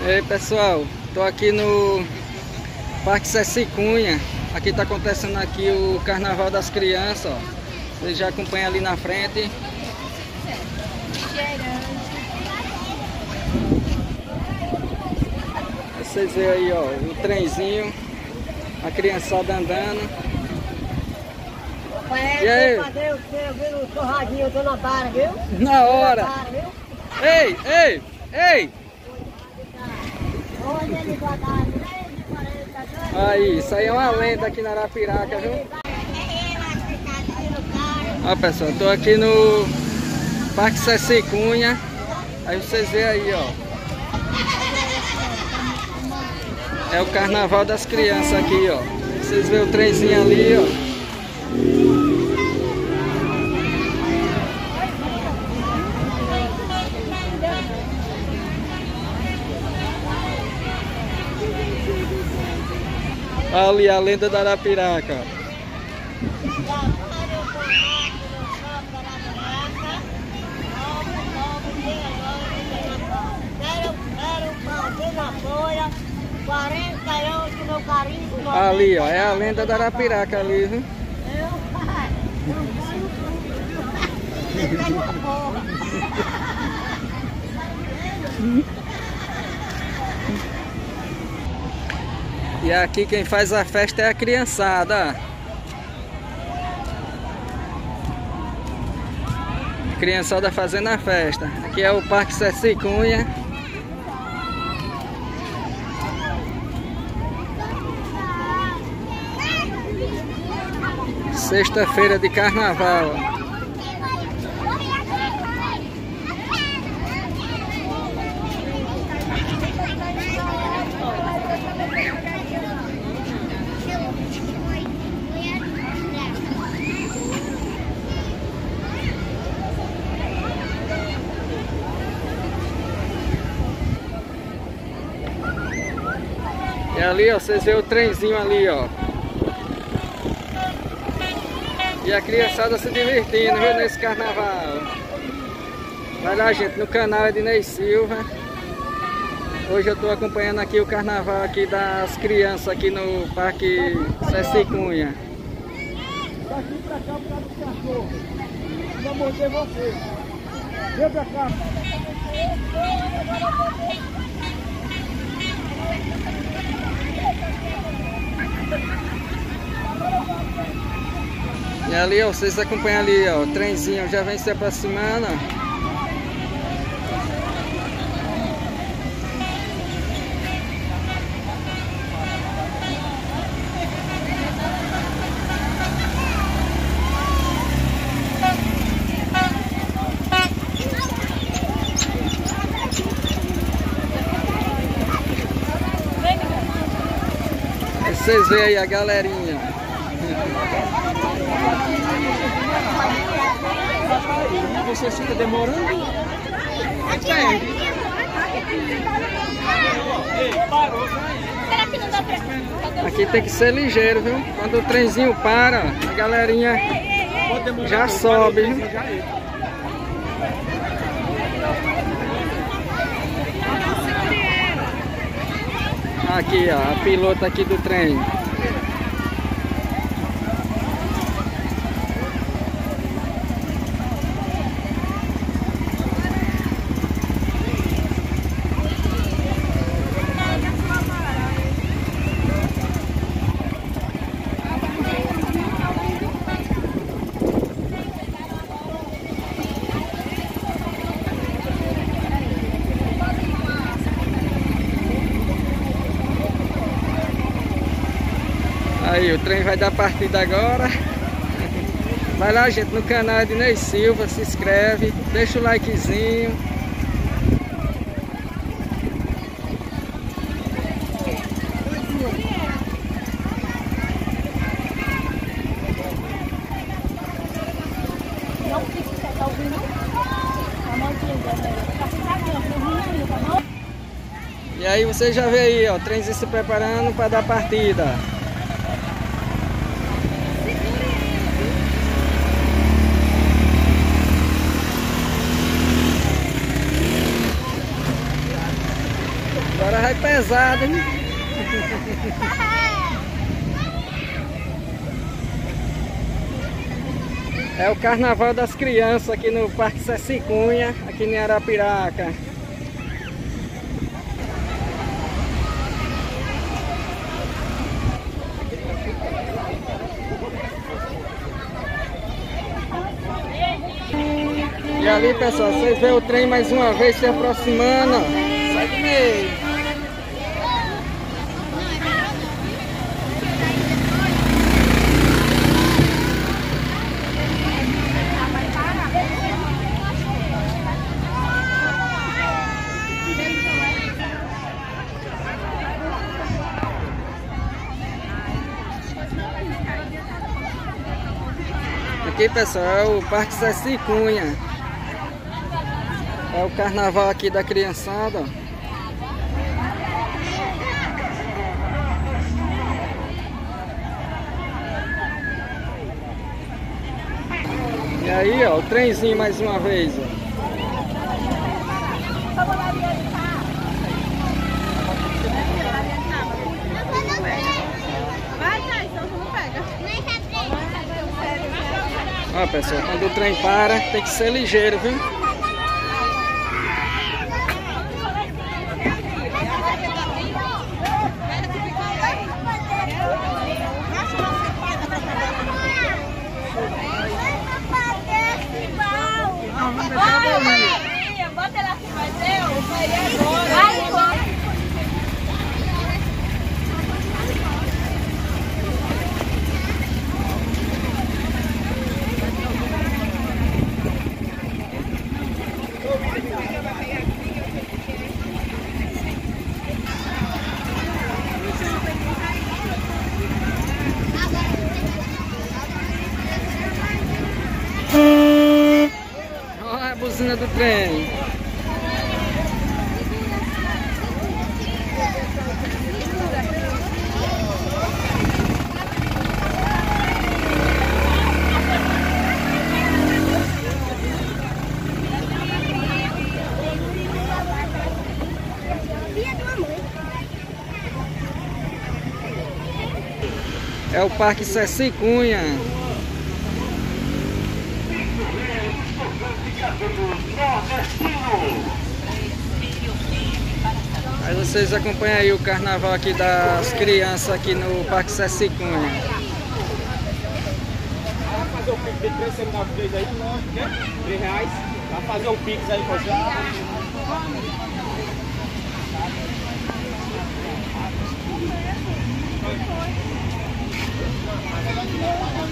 E aí pessoal, tô aqui no Parque Ceci Cunha. Aqui tá acontecendo aqui o Carnaval das Crianças, ó. Vocês já acompanham ali na frente. Vocês veem aí, ó, o trenzinho, a criançada andando. E aí? Fazer o torradinho, eu tô na barra, viu? Na hora! Ei, ei, ei! Aí, isso aí é uma lenda aqui na Arapiraca, viu? Ó pessoal, tô aqui no Parque Ceci Cunha. Aí vocês veem aí, ó. É o Carnaval das Crianças aqui, ó. Vocês veem o trenzinho ali, ó. Ali a lenda da Arapiraca. Ali, ó, é a lenda da Arapiraca ali, viu? E aqui quem faz a festa é a criançada. Criançada fazendo a festa. Aqui é o Parque Ceci Cunha. Sexta-feira de carnaval. E ali, ó, vocês veem o trenzinho ali, ó. E a criançada se divertindo, viu, nesse carnaval. Vai lá, gente, no canal Ednei Silva. Hoje eu tô acompanhando aqui o carnaval aqui das crianças aqui no Parque Ceci Cunha. Daqui pra cá por causa do cachorro. Vai morder você. Vem pra cá. E ali, ó, vocês acompanham ali, ó, o trenzinho já vem se aproximando. E vocês veem aí a galerinha. Você fica demorando? Aqui tem que ser ligeiro, viu? Quando o trenzinho para, a galerinha já sobe, viu? Aqui, ó, a pilota aqui do trem. Aí, o trem vai dar partida agora. Vai lá, gente, no canal Ednei Silva, se inscreve, deixa o likezinho. E aí você já vê aí, ó, o trenzinho se preparando para dar partida. Agora vai pesado, hein? É o Carnaval das Crianças aqui no Parque Ceci Cunha, aqui em Arapiraca. E ali, pessoal, vocês veem o trem mais uma vez se aproximando. Sai do meio. Aqui, pessoal, é o Parque Ceci Cunha. É o carnaval aqui da criançada. E aí, ó, o trenzinho mais uma vez, ó. Ó, pessoal, quando o trem para, tem que ser ligeiro, viu? Bota ela aqui, mas eu saí agora. Olha a buzina do trem. É o Parque Ceci Cunha. Aí vocês acompanham aí o carnaval aqui das crianças aqui no Parque Ceci Cunha. Vai fazer o Pix de 3 centavos aí, lógico, né? R$3. Vai fazer o Pix aí pra já.